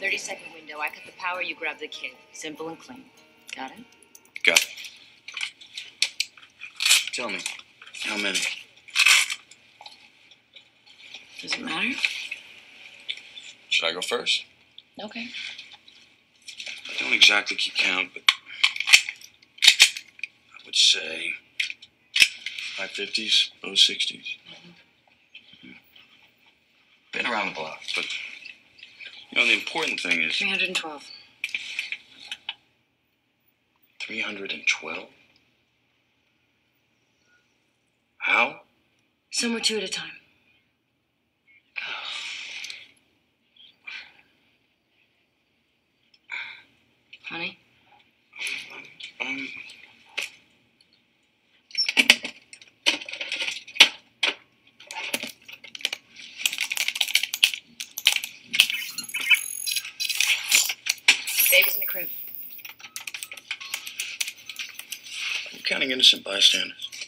30-second window. I cut the power, you grab the kid. Simple and clean. Got it? Got it. Tell me, how many? Does it matter? Should I go first? Okay. I don't exactly keep count, but I would say high 50s, low 60s. Been around the block, but the important thing is 312. 312? How? Somewhere two at a time. Honey? Baby's in the crib. I'm counting innocent bystanders.